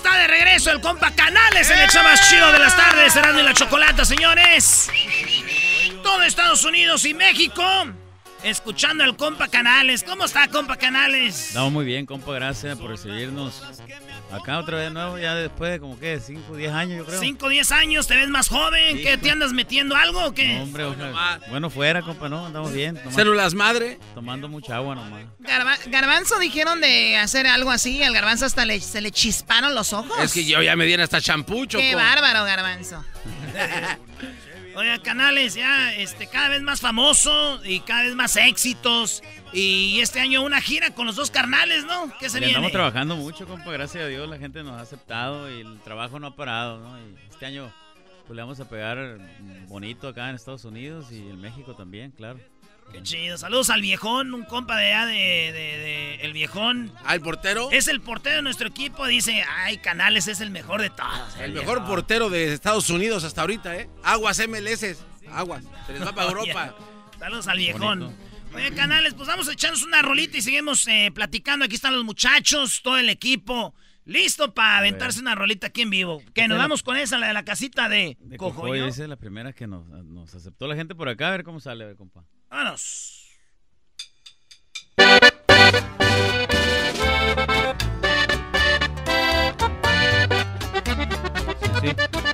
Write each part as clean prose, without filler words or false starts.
Está de regreso el compa Canales en el show más chido de las tardes, Erasmo y la Chocolata, señores. Todo Estados Unidos y México escuchando al compa Canales. ¿Cómo está, compa Canales? Estamos muy bien, compa, gracias por recibirnos acá otra vez de nuevo, ya después de como que 5 o 10 años, yo creo. 5 o 10 años, ¿te ves más joven? Sí, ¿Qué, te andas metiendo algo o qué? No, hombre, bueno, fuera, compa, no, andamos bien. ¿Células madre? Tomando mucha agua nomás. Garbanzo dijeron de hacer algo así, al Garbanzo hasta se le chisparon los ojos. Es que yo ya me dieron hasta champú, Choco. Qué bárbaro, Garbanzo. Oiga, Canales, ya cada vez más famoso y cada vez más éxitos. Y este año una gira con los dos carnales, ¿no? ¿Qué se viene? Estamos trabajando mucho, compa, gracias a Dios la gente nos ha aceptado y el trabajo no ha parado, ¿no? Y este año pues le vamos a pegar bonito acá en Estados Unidos y en México también, claro. Qué chido. Saludos al Viejón, un compa de allá de El Viejón. ¿Al portero? Es el portero de nuestro equipo. Dice, ay, Canales es el mejor de todos. El mejor portero de Estados Unidos hasta ahorita, ¿eh? Aguas MLS, aguas. Se les va para Europa. Saludos al Viejón. Bonito. Oye, Canales, pues vamos a echarnos una rolita y seguimos platicando. Aquí están los muchachos, todo el equipo. Listo para aventarse una rolita aquí en vivo. Que nos vamos con esa, la de la casita de Cojoyo. Esa es la primera que nos aceptó la gente por acá. A ver cómo sale, a ver, compa. Vámonos. Sí.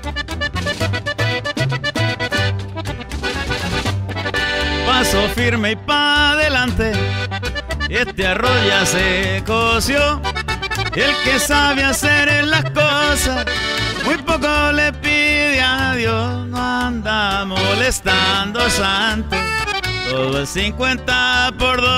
Paso firme y pa' adelante, este arroz ya se coció. El que sabe hacer las cosas, muy poco le pide a Dios. No anda molestando santo, todo es 50 por 2.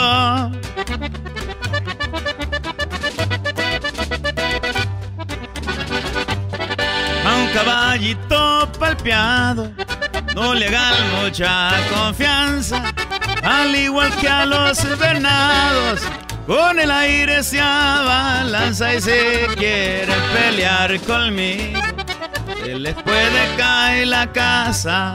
A un caballito palpeado no le hagan mucha confianza, al igual que a los venados. Con el aire se abalanza y se quieren pelear conmigo. Se les puede caer la casa.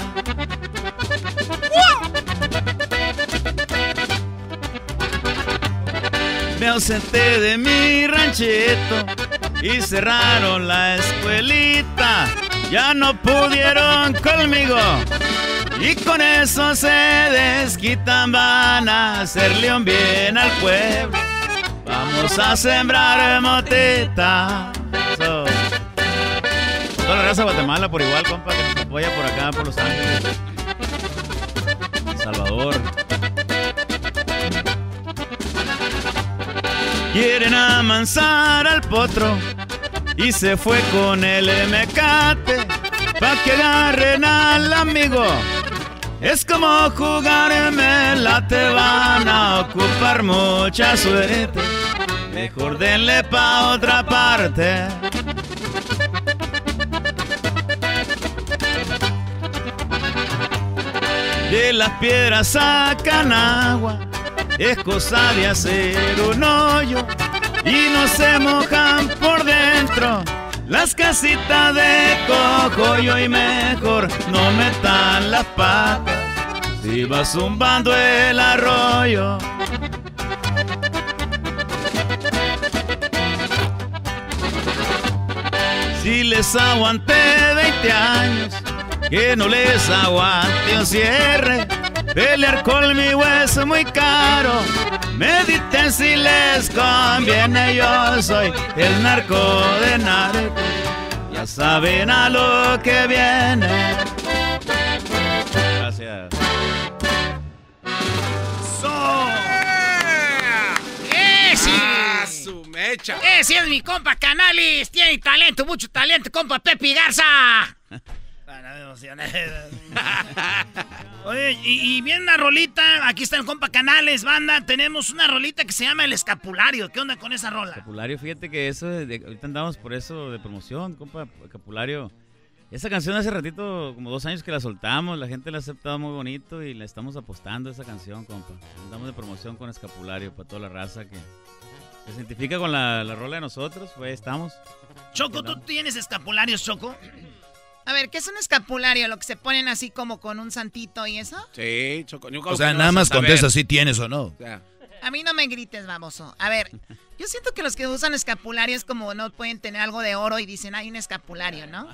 Me ausenté de mi ranchito y cerraron la escuelita. Ya no pudieron conmigo y con eso se desquitan. Van a hacerle un bien al pueblo. Vamos a sembrar moteta. Toda la raza de Guatemala por igual, compa, que nos apoya por acá, por Los Ángeles, Salvador. Quieren amansar al potro y se fue con el mecate pa' que agarren al amigo. Es como jugarme la te van a ocupar mucha suerte. Mejor denle pa' otra parte. De las piedras sacan agua, es cosa de hacer un hoyo y no se mojan por dentro las casitas de Cojoyo. Y mejor no metan las patas si va zumbando el arroyo. Si les aguanté 20 años, que no les aguante un cierre. Pelear conmigo es muy caro, mediten si les conviene. Yo soy el narco de narco, ya saben a lo que viene. Gracias. Su mecha. Ese es mi compa Canales. Tiene talento, mucho talento, compa Pepe Garza. No me emocioné. Oye, y viene una rolita. Aquí está el compa Canales, banda. Tenemos una rolita que se llama El Escapulario. ¿Qué onda con esa rola? Escapulario, fíjate que eso, ahorita andamos por eso de promoción, compa. Escapulario. Esa canción hace ratito, como 2 años que la soltamos. La gente la ha aceptado muy bonito y la estamos apostando a esa canción, compa. Andamos de promoción con Escapulario para toda la raza que se identifica con la rola de nosotros. Pues estamos. Choco, ¿tú tienes escapularios, Choco? A ver, ¿qué es un escapulario? ¿Lo que se ponen así como con un santito y eso? Sí, Choco. O sea, nada más contesta si tienes o no. O sea, A mí no me grites, baboso. A ver, yo siento que los que usan escapulario es como no pueden tener algo de oro y dicen, hay un escapulario, ¿no?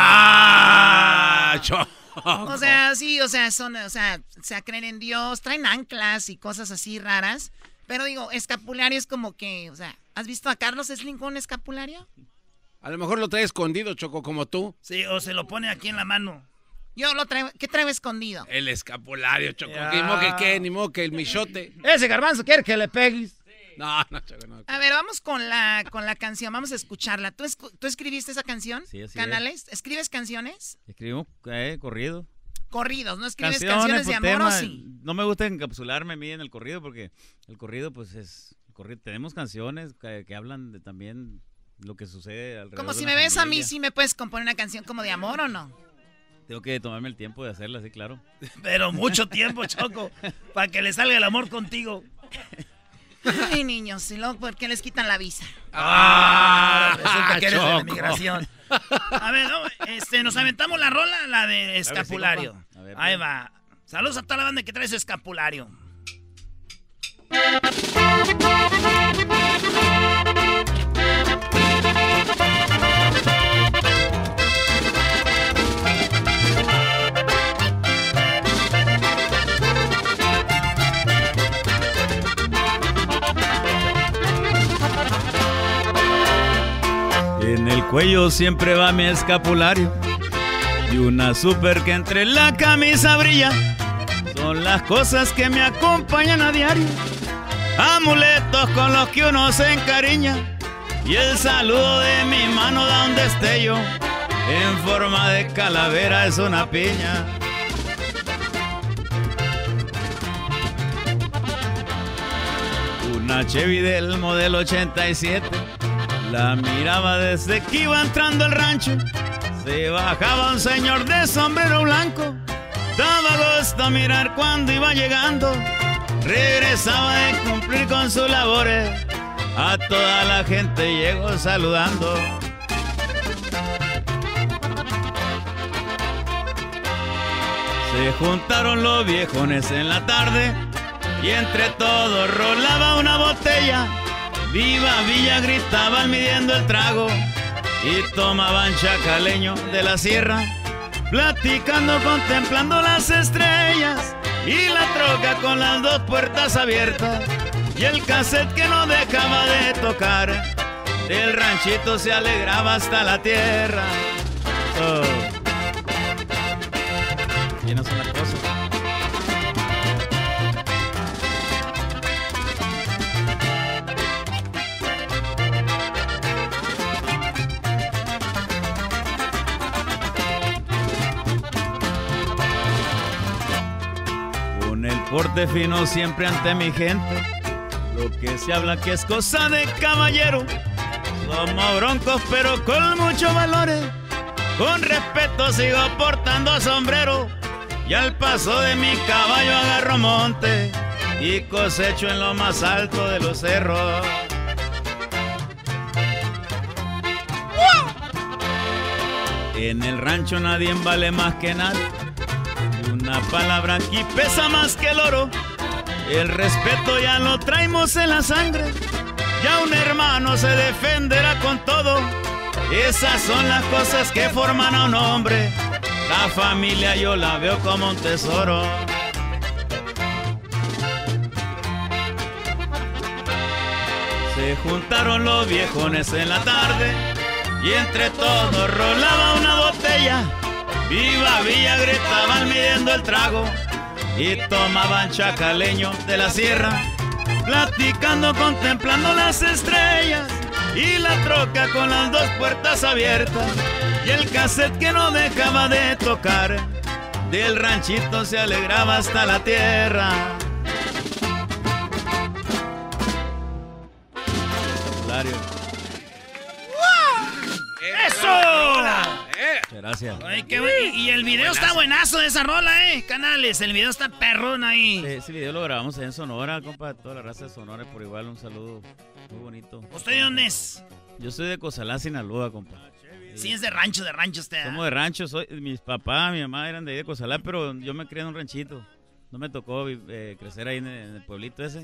Choco. O sea, sí, o sea, creen en Dios, traen anclas y cosas así raras. Pero digo, escapulario es como que, o sea, ¿has visto a Carlos Slim con un escapulario? A lo mejor lo trae escondido, Choco, como tú. Sí, o se lo pone aquí en la mano. Yo lo traigo, ¿qué traigo escondido? El escapulario, Choco. Ya. Ni modo que el michote. Ese garbanzo quiere que le pegues. No, Choco, no. A ver, vamos con la canción, vamos a escucharla. ¿Tú escribiste esa canción? Sí, así ¿Canales? ¿Escribes canciones? Escribimos corrido. Corridos, ¿no escribes canciones de amor o sí? No me gusta encapsularme a mí en el corrido porque el corrido pues es... Tenemos canciones que hablan de también lo que sucede alrededor. Como de si la me ves a familia. mí, ¿sí me puedes componer una canción como de amor o no? Tengo que tomarme el tiempo de hacerla, sí, claro. Pero mucho tiempo, Choco, para que le salga el amor contigo. Ay, niños, y luego, ¿por qué les quitan la visa? Resulta que eres de la Choco. migración. A ver, no, nos aventamos la rola, la de escapulario. compa. A ver, Ahí pues. va. Saludos a toda la banda que trae su escapulario. En el cuello siempre va mi escapulario y una super que entre la camisa brilla. Son las cosas que me acompañan a diario, amuletos con los que uno se encariña, y el saludo de mi mano da un destello en forma de calavera, es una piña. Una Chevy del modelo 87, la miraba desde que iba entrando al rancho. Se bajaba un señor de sombrero blanco, daba gusto mirar cuando iba llegando. Regresaba de cumplir con sus labores, a toda la gente llegó saludando. Se juntaron los viejones en la tarde y entre todos rolaba una botella. Viva Villa gritaban midiendo el trago y tomaban chacaleño de la sierra, platicando, contemplando las estrellas y la troca con las dos puertas abiertas y el cassette que no dejaba de tocar. Del ranchito se alegraba hasta la tierra. Oh. Y no son las cosas. Con el porte fino siempre ante mi gente, lo que se habla que es cosa de caballero. Somos broncos pero con muchos valores, con respeto sigo portando sombrero, y al paso de mi caballo agarro monte y cosecho en lo más alto de los cerros. En el rancho nadie vale más que nadie, y una palabra aquí pesa más que el oro. El respeto ya lo traemos en la sangre, ya un hermano se defenderá con todo. Esas son las cosas que forman a un hombre, la familia yo la veo como un tesoro. Se juntaron los viejones en la tarde y entre todos rolaba una botella. Viva Villa gritaban midiendo el trago y tomaban chacaleño de la sierra, platicando, contemplando las estrellas y la troca con las dos puertas abiertas y el cassette que no dejaba de tocar. Del ranchito se alegraba hasta la tierra. ¡Eso! Muchas gracias. Ay, y el video está buenazo de esa rola, Canales. El video está perrón ahí. Ese video lo grabamos en Sonora, compa. Toda la raza de Sonora por igual. Un saludo muy bonito. ¿Usted de dónde es? Yo soy de Cozalá, Sinaloa, compa. Sí, es de rancho usted. Somos de rancho. Mis papás, mi mamá eran de ahí de Cozalá, pero yo me crié en un ranchito. No me tocó crecer ahí en el pueblito ese.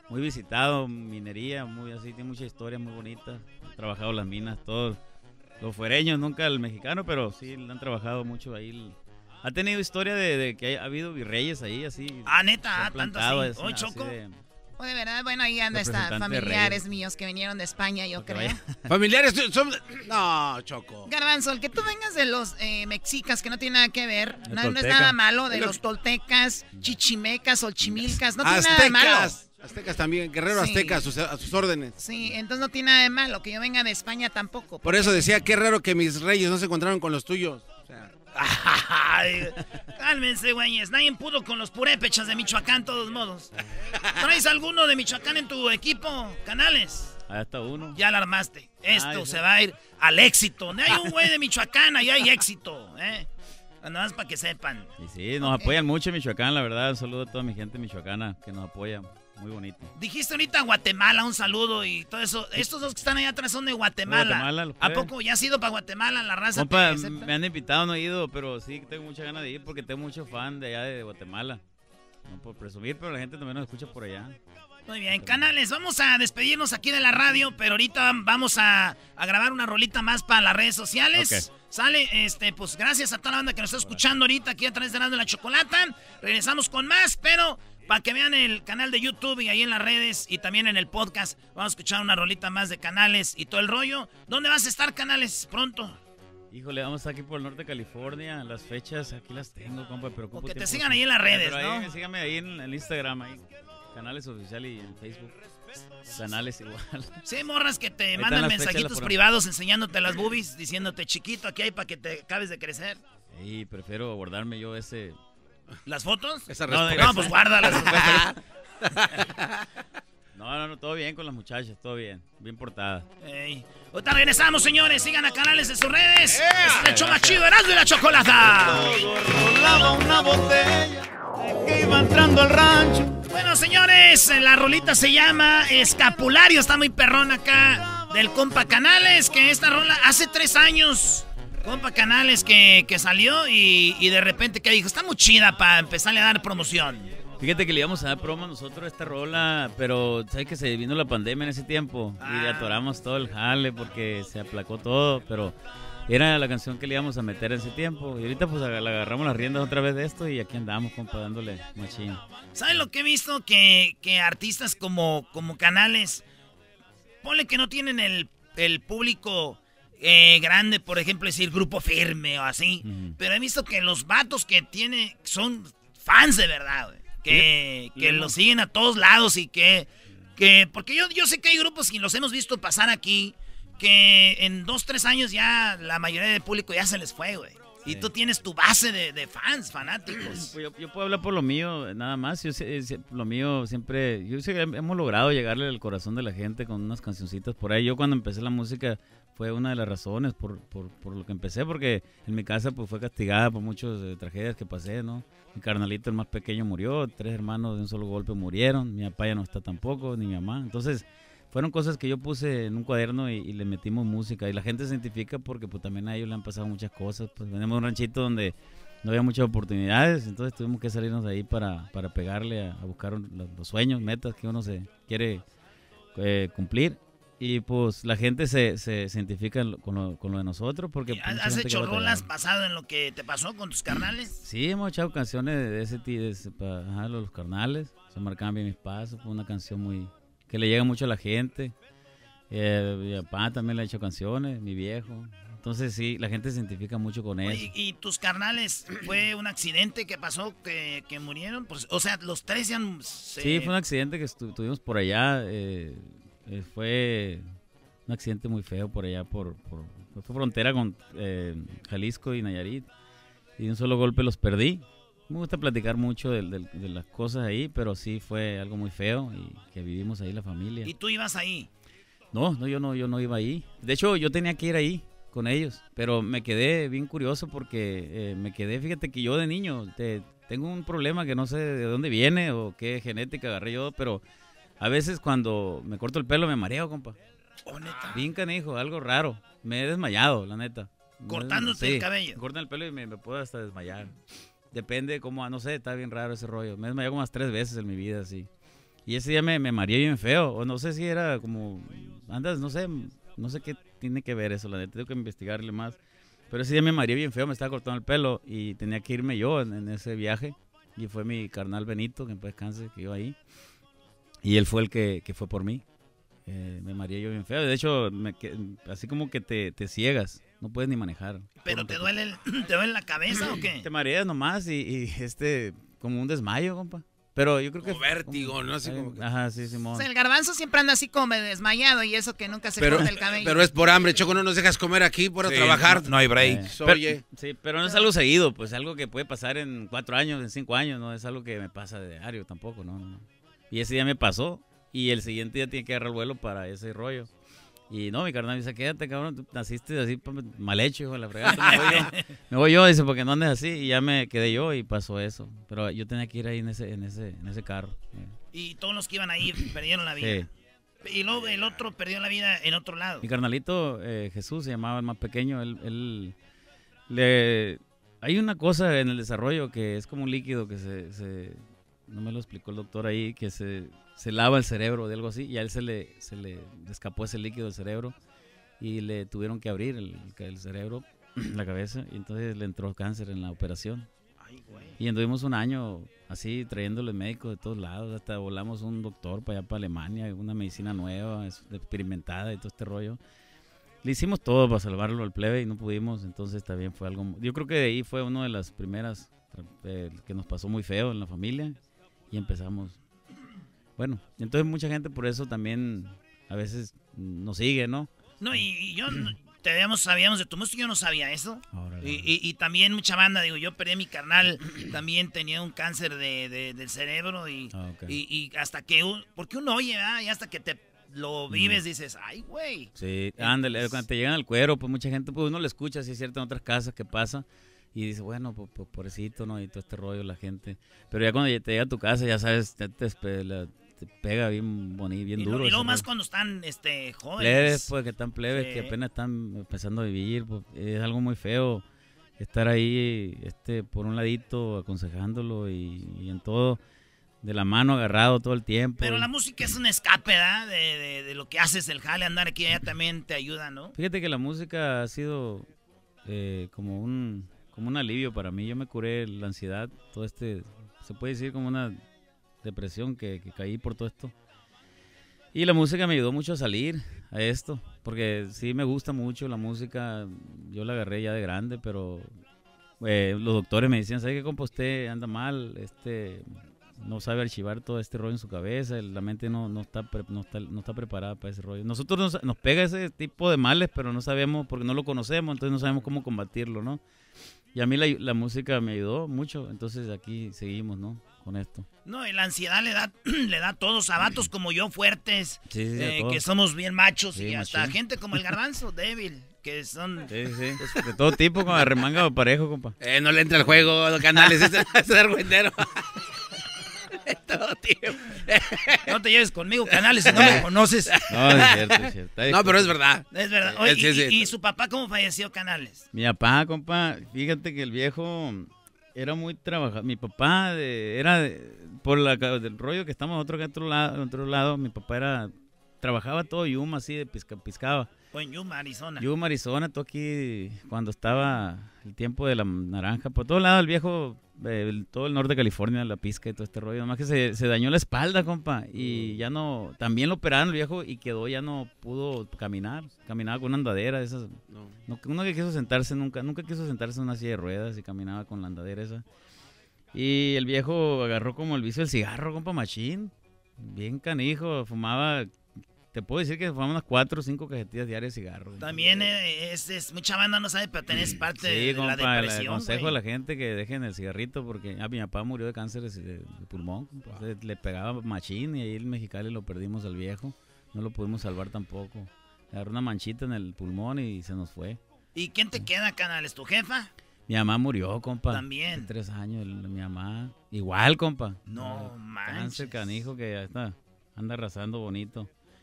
muy visitado, minería, muy así, tiene mucha historia muy bonita. Han trabajado las minas, todos los fuereños, nunca el mexicano, pero sí, le han trabajado mucho ahí. Ha tenido historia de que ha habido virreyes ahí, así. Neta, tanto así. Hoy, Choco. De verdad, bueno, ahí anda familiares míos que vinieron de España, yo creo. Familiares son... No, Choco. Garbanzo, el que tú vengas de los mexicas, que no tiene nada que ver, no es nada malo, de los toltecas, chichimecas o chimilcas, no tiene nada de malo. Aztecas también, guerrero azteca a sus órdenes. Sí, entonces no tiene nada de malo, que yo venga de España tampoco. Por eso decía, qué raro que mis reyes no se encontraron con los tuyos. O sea... Ay, cálmense, güeyes. Nadie pudo con los purépechas de Michoacán, todos modos. ¿Traes alguno de Michoacán en tu equipo, Canales? Ahí está uno. Ya la armaste. Esto se va a ir al éxito. Hay un güey de Michoacán, ahí hay éxito, Nada más para que sepan. Sí, nos apoyan mucho en Michoacán, la verdad. Un saludo a toda mi gente michoacana que nos apoya. Muy bonito. Dijiste ahorita Guatemala, un saludo y todo eso. Estos dos que están allá atrás son de Guatemala. ¿A poco ya has ido para Guatemala, la raza? Compa, me han invitado, no he ido, pero sí tengo mucha ganas de ir porque tengo mucho fan de allá de Guatemala. No por presumir, pero la gente también nos escucha por allá. Muy bien, Canales, vamos a despedirnos aquí de la radio, pero ahorita vamos a grabar una rolita más para las redes sociales. Okay. Sale, pues gracias a toda la banda que nos está escuchando ahorita aquí a través de la Chocolata. Regresamos con más, pero... para que vean el canal de YouTube y ahí en las redes y también en el podcast. Vamos a escuchar una rolita más de Canales y todo el rollo. ¿Dónde vas a estar, Canales, pronto? Híjole, vamos a estar aquí por el norte de California. Las fechas aquí las tengo, compa, pero que te sigan ahí en las redes, pero ¿no? Ahí, síganme ahí en el Instagram, ahí. Canales Oficial y en Facebook. Canales igual. Sí, morras que te mandan mensajitos privados enseñándote las boobies, diciéndote chiquito, aquí hay para que te acabes de crecer. Sí, prefiero guardarme yo ese... ¿Las fotos? No, pues guárdalas. No, todo bien con las muchachas, todo bien portada. Ahorita regresamos, señores, sigan a Canales en sus redes. Es el show más chido, Erasmo y la Chocolata. Rolaba una botella que iba entrando al rancho. Bueno, señores, la rolita se llama Escapulario, está muy perrón acá, del compa Canales, que esta rola hace 3 años... Compa Canales que salió y de repente que dijo, está muy chida para empezarle a dar promoción. Fíjate que le íbamos a dar promo a nosotros a esta rola, pero sabes que se vino la pandemia en ese tiempo y atoramos todo el jale porque se aplacó todo, pero era la canción que le íbamos a meter en ese tiempo y ahorita pues le agarramos las riendas otra vez de esto y aquí andamos, compa, dándole machín. ¿Sabes lo que he visto? Que artistas como Canales, ponle que no tienen el público... grande, por ejemplo, decir Grupo Firme o así. Pero he visto que los vatos que tiene son fans de verdad, güey. Que lo siguen a todos lados y que porque yo sé que hay grupos y los hemos visto pasar aquí que en 2-3 años ya la mayoría del público ya se les fue, güey. Sí. Y tú tienes tu base de fans, fanáticos. Pues yo puedo hablar por lo mío, nada más. Lo mío siempre... hemos logrado llegarle al corazón de la gente con unas cancioncitas por ahí. Yo cuando empecé la música fue una de las razones por lo que empecé, porque en mi casa pues fue castigada por muchas tragedias que pasé, ¿no? Mi carnalito, el más pequeño, murió. 3 hermanos de un solo golpe murieron. Mi papá ya no está tampoco, ni mi mamá. Entonces... fueron cosas que yo puse en un cuaderno y le metimos música. Y la gente se identifica porque pues también a ellos le han pasado muchas cosas. Pues venimos de un ranchito donde no había muchas oportunidades. Entonces tuvimos que salirnos de ahí para pegarle a buscar los sueños, metas que uno se quiere cumplir. Y pues la gente se identifica con lo de nosotros. Porque pues, ¿has hecho rolas basado en lo que te pasó con tus carnales? Sí, hemos echado canciones de ese tipo, los carnales. Se marcaban bien mis pasos. Fue una canción que le llega mucho a la gente. Mi papá también le ha hecho canciones, mi viejo. Entonces sí, la gente se identifica mucho con eso. ¿Y tus carnales, fue un accidente que pasó que murieron? Pues, o sea, los 3 ya... Sí, fue un accidente que tuvimos por allá. Fue un accidente muy feo por allá, fue frontera con Jalisco y Nayarit. Y de un solo golpe los perdí. Me gusta platicar mucho de las cosas ahí, pero sí fue algo muy feo y que vivimos ahí la familia. ¿Y tú ibas ahí? No, yo no iba ahí. De hecho, yo tenía que ir ahí con ellos, pero me quedé bien curioso porque fíjate que yo de niño tengo un problema que no sé de dónde viene o qué genética agarré yo, pero a veces cuando me corto el pelo me mareo, compa. Oh, neta. Bien canijo, algo raro. Me he desmayado, la neta. ¿Cortándote el cabello? Me cortan el pelo y me puedo hasta desmayar. Depende cómo, no sé, está bien raro ese rollo. Me he desmayado como unas 3 veces en mi vida, así. Y ese día me mareé bien feo, o no sé si era como, andas, no sé qué tiene que ver eso, la neta, tengo que investigarle más. Pero ese día me mareé bien feo, me estaba cortando el pelo y tenía que irme yo en ese viaje. Y fue mi carnal Benito, que en paz descanse, que iba ahí. Y él fue el que fue por mí. Me mareé yo bien feo. De hecho, así como que te ciegas, no puedes ni manejar. ¿Pero te duele la cabeza o qué? Te mareas nomás y como un desmayo, compa. Pero yo creo que... Como vértigo, ¿no? Así como que... Ajá, sí, Simón. O sea, el garbanzo siempre anda así como desmayado y eso que nunca se corta el cabello. Pero es por hambre, Choco, no nos dejas comer aquí por trabajar. No hay break. Oye. Sí, pero no es algo seguido, pues algo que puede pasar en 4 años, en 5 años, no es algo que me pasa de diario tampoco, no. Y ese día me pasó y el siguiente día tiene que agarrar el vuelo para ese rollo. Y no, mi carnal me dice, quédate, cabrón, tú naciste así mal hecho, hijo de la fregada. Me voy yo, dice, porque no andes así. Y ya me quedé yo y pasó eso. Pero yo tenía que ir ahí en ese carro. Y todos los que iban ahí perdieron la vida. Sí. Y luego el otro perdió la vida en otro lado. Mi carnalito Jesús se llamaba, el más pequeño. Hay una cosa en el desarrollo que es como un líquido que no me lo explicó el doctor ahí, que se lava el cerebro de algo así, y a él se le escapó ese líquido del cerebro y le tuvieron que abrir el cerebro, la cabeza, y entonces le entró cáncer en la operación. Ay, güey. Y anduvimos un año así trayéndole médicos de todos lados, hasta volamos un doctor para allá, para Alemania, una medicina nueva, experimentada y todo este rollo. Le hicimos todo para salvarlo al plebe y no pudimos, entonces también fue algo... Yo creo que de ahí fue una de las primeras que nos pasó muy feo en la familia y empezamos... Bueno, entonces mucha gente por eso también a veces nos sigue, ¿no? No, y yo sabíamos de tu música, yo no sabía eso. Órale. Y también mucha banda, digo, yo perdí a mi carnal, también tenía un cáncer del cerebro y hasta que, porque uno oye, ¿verdad? Y hasta que te lo vives dices, ay, güey. Sí, ándale, cuando te llegan al cuero, pues mucha gente, pues uno lo escucha, sí es cierto, en otras casas que pasa. Y dice, bueno, pues pobrecito, ¿no? Y todo este rollo, la gente. Pero ya cuando te llega a tu casa, ya sabes, te pega bien bonito, bien duro. Y luego más cuando están jóvenes. Plebes, pues, que están plebes, Sí. que apenas están empezando a vivir. Pues, es algo muy feo estar ahí, por un ladito, aconsejándolo y en todo, de la mano agarrado todo el tiempo. Pero la música es un escape, ¿verdad? De lo que haces, el jale, andar aquí y allá también te ayuda, ¿no? Fíjate que la música ha sido como un alivio para mí. Yo me curé la ansiedad, se puede decir como una depresión que caí por todo esto. Y la música me ayudó mucho a salir a esto, porque sí me gusta mucho la música. Yo la agarré ya de grande, pero los doctores me decían, ¿sabe qué, compa? Usted anda mal, no sabe archivar todo este rollo en su cabeza, la mente no está preparada para ese rollo. Nosotros nos pega ese tipo de males, pero no sabemos, porque no lo conocemos, entonces no sabemos cómo combatirlo, ¿no? Y a mí la música me ayudó mucho, entonces aquí seguimos, ¿no? Con esto. No, y la ansiedad le da a todos, a vatos como yo, fuertes, Sí, a todos. que somos bien machos, Sí, y hasta machín. gente como el garbanzo, débil, que son... Sí, de todo tipo, como arremanga o parejo, compa. No le entra el juego, los canales, es argüendero. Todo tío. No te lleves conmigo, canales, si no me conoces. No, es cierto. No, pero es verdad. Es verdad. Oye, Sí. ¿y su papá cómo falleció, Canales? Mi papá, compa, fíjate que el viejo era muy trabajador. Mi papá por del rollo que estamos en otro lado, mi papá trabajaba todo Yuma, así, piscaba. Fue en Yuma, Arizona. Yuma, Arizona, todo aquí, cuando estaba el tiempo de la naranja, por todo lado el viejo, todo el norte de California, la pizca y todo este rollo, nomás que se dañó la espalda, compa, y ya no, también lo operaron el viejo y ya no pudo caminar, caminaba con una andadera, esas, nunca quiso sentarse, nunca quiso sentarse en una silla de ruedas y caminaba con la andadera esa, y el viejo agarró como el vicio del cigarro, compa, machín, bien canijo, fumaba. Te puedo decir que fumamos unas 4 o 5 cajetillas diarias de cigarros. También mucha banda no sabe, pero tenés parte de la compa, depresión, le aconsejo güey. a la gente que dejen el cigarrito porque mi papá murió de cáncer de pulmón. Entonces, le pegaba machín y ahí en Mexicali lo perdimos al viejo. No lo pudimos salvar tampoco. Le agarró una manchita en el pulmón y se nos fue. ¿Y quién te queda, Canales? ¿Tu jefa? Mi mamá murió, compa. También. Hace 3 años, mi mamá. Igual, compa. No manches. Cáncer canijo que ya está, anda arrasando bonito.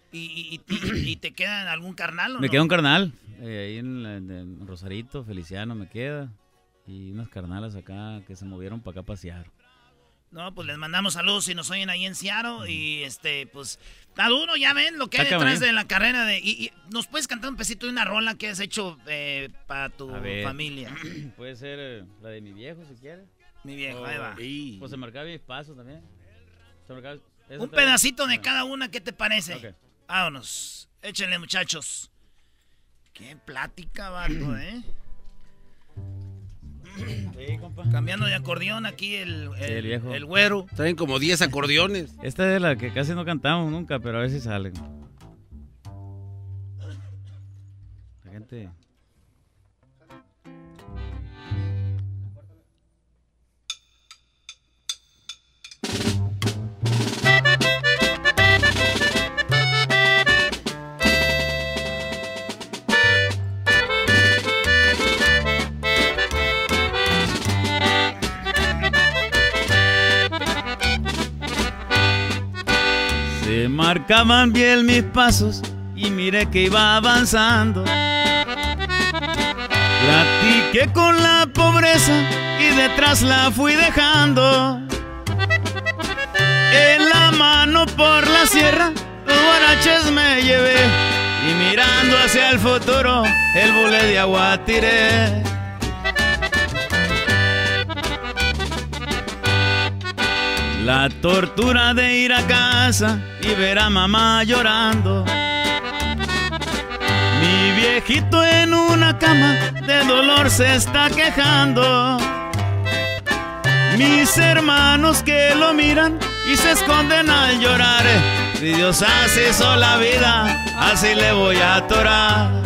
¿Y te queda algún carnal o no? Me queda un carnal, ahí en Rosarito, Feliciano me queda, y unas carnalas acá que se movieron para acá a pasear. No, pues les mandamos saludos si nos oyen ahí en Seattle. Y pues, está duro, ya ven lo que hay detrás de la carrera de. Y nos puedes cantar un pedacito de una rola que has hecho para tu familia. Puede ser la de mi viejo, si quieres. Mi viejo, ahí va. Pues se marcaba mis pasos también. Un pedacito de cada una, ¿qué te parece? Okay. Vámonos. Échenle, muchachos. Qué plática, vato, ¿eh? Sí, compa. Cambiando de acordeón aquí el viejo. El güero. Traen como 10 acordeones. Esta es la que casi no cantamos nunca, pero a ver si salen. La gente... Se marcaban bien mis pasos y miré que iba avanzando. Platiqué con la pobreza y detrás la fui dejando. En la mano por la sierra los guaraches me llevé y mirando hacia el futuro el bule de agua tiré. La tortura de ir a casa y ver a mamá llorando. Mi viejito en una cama de dolor se está quejando. Mis hermanos que lo miran y se esconden al llorar. Si Dios hace sola vida, así le voy a atorar.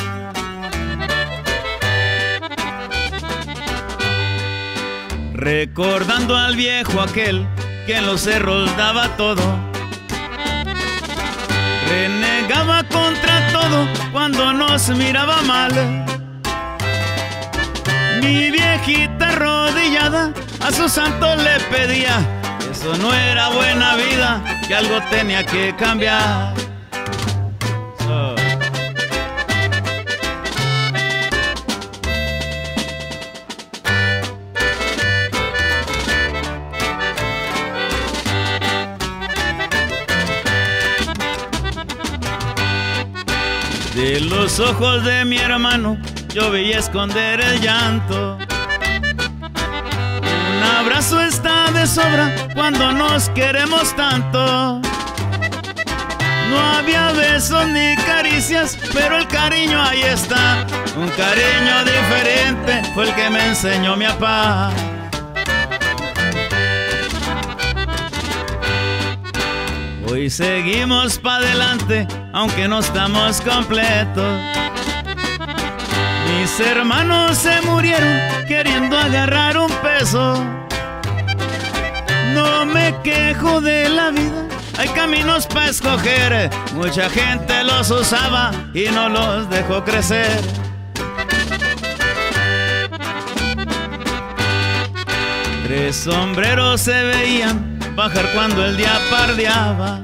Recordando al viejo aquel que en los cerros daba todo, renegaba contra todo cuando nos miraba mal. Mi viejita arrodillada a su santo le pedía, eso no era buena vida, que algo tenía que cambiar. De los ojos de mi hermano yo veía esconder el llanto. Un abrazo está de sobra cuando nos queremos tanto. No había besos ni caricias, pero el cariño ahí está. Un cariño diferente fue el que me enseñó mi papá. Hoy seguimos pa' adelante, aunque no estamos completos. Mis hermanos se murieron queriendo agarrar un peso. No me quejo de la vida, hay caminos pa' escoger. Mucha gente los usaba y no los dejó crecer. Tres sombreros se veían bajar cuando el día pardeaba.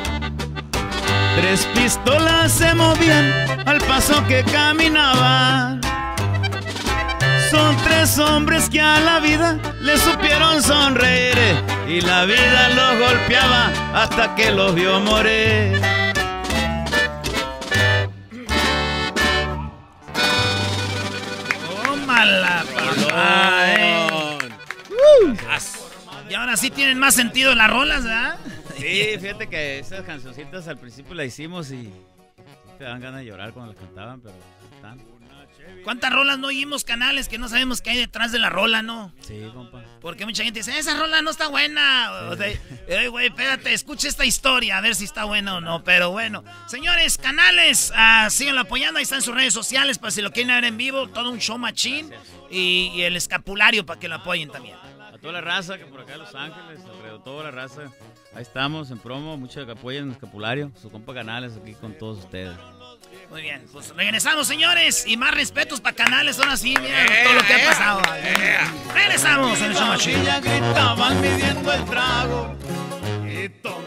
Tres pistolas se movían al paso que caminaban. Son tres hombres que a la vida le supieron sonreír y la vida los golpeaba hasta que los vio morir. ¡Tómala, papá! Y ahora sí tienen más sentido las rolas, ¿verdad? Sí, fíjate que esas cancioncitas al principio las hicimos y te dan ganas de llorar cuando las cantaban, pero están. ¿Cuántas rolas no oímos, Canales, que no sabemos qué hay detrás de la rola, no? Sí, compa. Porque mucha gente dice, esa rola no está buena. Sí. O sea, güey, espérate, escucha esta historia, a ver si está buena o no. Pero bueno, señores, Canales, síganlo apoyando, ahí están en sus redes sociales para si lo quieren ver en vivo, todo un show machín. Y el escapulario para que lo apoyen también. A toda la raza que por acá en Los Ángeles, alrededor toda la raza. Ahí estamos en promo, muchos que apoyen el escapulario, su compa Canales aquí con todos ustedes. Muy bien, pues regresamos, señores, y más respetos para Canales, ahora sí, mira todo lo que ha pasado. Regresamos en el show machín. Gritaban midiendo el trago y